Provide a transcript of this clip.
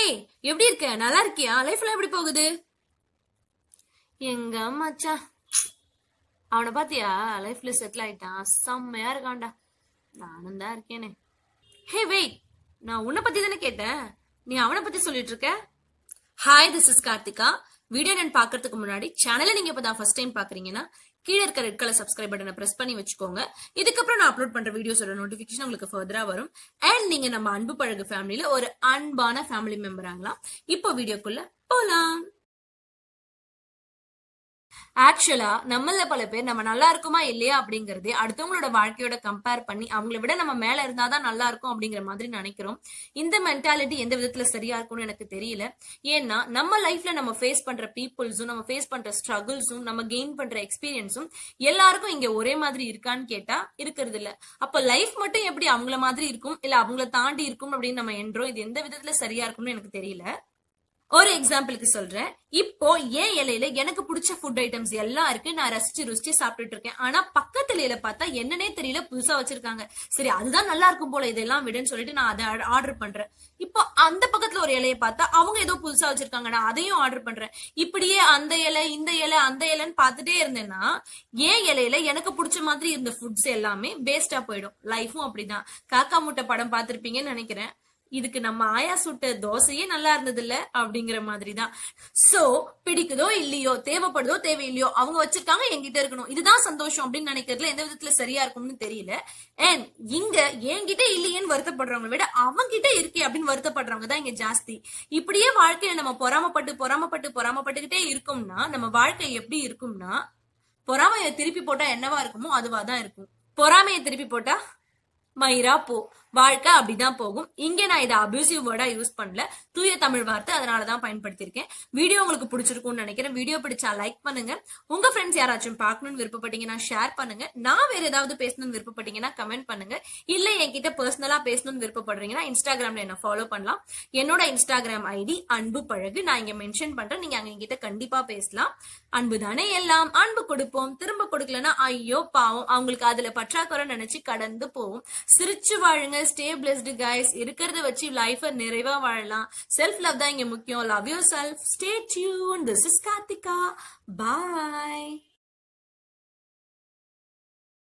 ஹே, எப்படி இருக்க? நல்லா இருக்கியா? லைஃப்ல எப்படி போகுது? எங்க மச்சான் அவனை பாத்தியா? லைஃப்ல செட்டில் ஆயிட்டான். செம்மையா இருக்கான்டா. நானும் தான் இருக்கேனே. ஹே வெயிட், நான் உன்னை பத்தி தானே கேட்டேன், நீ அவனை பத்தி சொல்லிட்டு இருக்க. Hi, this is Karthika. Video நான் பாக்குறதுக்கு முன்னாடி சேனலை நீங்க இப்பதான் ஃபர்ஸ்ட் டைம் பாக்குறீங்கன்னா கீழே இருக்க ரெட் கலர் சப்ஸ்கிரைப் பட்டனை பிரஸ் பண்ணி வச்சுக்கோங்க. இதுக்கப்புறம் நான் அப்லோட் பண்ற வீடியோஸோட நோட்டிபிகேஷன் உங்களுக்கு ஃபர்தரா வரும். அண்ட் நீங்க நம்ம அன்பு பழகு ஃபேமிலியில ஒரு அன்பான ஃபேமிலி மெம்பர் ஆகலாம். இப்போ வீடியோக்குள்ள போலாம். ஆக்சுவலா நம்மள பல பேர் நம்ம நல்லா இருக்குமா இல்லையா அப்படிங்கறதே அடுத்தவங்களோட வாழ்க்கையோட கம்பேர் பண்ணி அவங்கள விட நம்ம மேல இருந்தாதான் நல்லா இருக்கும் அப்படிங்கிற மாதிரி நினைக்கிறோம். இந்த மென்டாலிட்டி எந்த விதத்துல சரியா இருக்கும்னு எனக்கு தெரியல. ஏன்னா நம்ம லைஃப்ல நம்ம ஃபேஸ் பண்ற பீப்புள்ஸும் நம்ம ஃபேஸ் பண்ற ஸ்ட்ரகிள்ஸும் நம்ம கெயின் பண்ற எக்ஸ்பீரியன்ஸும் எல்லாருக்கும் இங்க ஒரே மாதிரி இருக்கான்னு கேட்டா இருக்கிறது இல்ல. அப்ப லைஃப் மட்டும் எப்படி அவங்கள மாதிரி இருக்கும் இல்ல அவங்கள தாண்டி இருக்கும் அப்படின்னு நம்ம என்றோம். இது எந்த விதத்துல சரியா இருக்கும்னு எனக்கு தெரியல. ஒரு எக்ஸாம்பிளுக்கு சொல்றேன். இப்போ ஏன் இலையில எனக்கு பிடிச்ச ஃபுட் ஐட்டம்ஸ் எல்லாம் இருக்கு, நான் ரசிச்சு ருசிச்சு சாப்பிட்டுட்டு இருக்கேன். ஆனா பக்கத்து இலையில பார்த்தா என்னன்னே தெரியல புதுசா வச்சிருக்காங்க. சரி, அதுதான் நல்லா இருக்கும் போல, இதெல்லாம் விடுன்னு சொல்லிட்டு நான் அதை ஆர்டர் பண்றேன். இப்போ அந்த பக்கத்துல ஒரு இலையை பார்த்தா அவங்க ஏதோ புதுசா வச்சிருக்காங்க, நான் அதையும் ஆர்டர் பண்றேன். இப்படியே அந்த இலை இந்த இலை அந்த இலைன்னு பார்த்துட்டே இருந்தேன்னா ஏன் இலையில எனக்கு பிடிச்ச மாதிரி இருந்த ஃபுட்ஸ் எல்லாமே வேஸ்டா போயிடும். லைஃபும் அப்படிதான். காக்கா முட்டை படம் பார்த்திருப்பீங்கன்னு நினைக்கிறேன். இதுக்கு நம்ம ஆயா சுட்ட தோசையே நல்லா இருந்தது இல்ல அப்படிங்கிற மாதிரிதான். சோ பிடிக்குதோ இல்லையோ, தேவைப்படுதோ தேவையில்லையோ, அவங்க வச்சிருக்காங்க, என்கிட்ட இருக்கணும், இதுதான் சந்தோஷம் அப்படின்னு நினைக்கிறதுல எந்த விதத்துல சரியா இருக்கும்னு தெரியல. அண்ட் இங்க என்கிட்ட இல்லையேன்னு வருத்தப்படுறவங்க விட அவங்கிட்ட இருக்கே அப்படின்னு வருத்தப்படுறவங்க தான் இங்க ஜாஸ்தி. இப்படியே வாழ்க்கையில நம்ம பொறாமப்பட்டுக்கிட்டே இருக்கும்னா நம்ம வாழ்க்கை எப்படி இருக்கும்னா, பொறாமையை திருப்பி போட்டா என்னவா இருக்குமோ அதுவாதான் இருக்கும். பொறாமையை திருப்பி போட்டா மயிரா போ. வாழ்க்கை அப்படிதான் போகும். இங்க நான் இதை அபியூசிவ் வேர்டா யூஸ் பண்ணல, தூய தமிழ் வார்த்தை, அதனாலதான் பயன்படுத்திருக்கேன். வீடியோ உங்களுக்கு பிடிச்சிருக்கும்னு நினைக்கிறேன். வீடியோ பிடிச்சா லைக் பண்ணுங்க. உங்க ஃப்ரெண்ட்ஸ் யாராச்சும் பார்க்கணும்னு விருப்பப்பட்டீங்கன்னா ஷேர் பண்ணுங்க. நான் வேற ஏதாவது பேசணும்னு விருப்பப்பட்டீங்கன்னா கமெண்ட் பண்ணுங்க. இல்ல என்கிட்ட பர்சனலா பேசணும்னு விருப்பப்படுறீங்கன்னா இன்ஸ்டாகிராம்ல என்ன ஃபாலோ பண்ணலாம். என்னோட இன்ஸ்டாகிராம் ஐடி அன்பு பழகு, நான் இங்க மென்ஷன் பண்றேன். நீங்க அங்க என்கிட்ட கண்டிப்பா பேசலாம். அன்பு தானே எல்லாம், அன்பு கொடுப்போம். திரும்ப கொடுக்கலன்னா ஐயோ பாவம், அவங்களுக்கு அதுல பற்றாக்குறை நினைச்சு கடந்து போவோம். சிரிச்சு வாழுங்க. Stay blessed guys. இருக்கிறத வச்சு லைஃப நிறைவா வாழலாம். செல்ஃப் லவ் தான் இங்க முக்கியம். Love yourself. Stay tune. This is Karthika. Bye.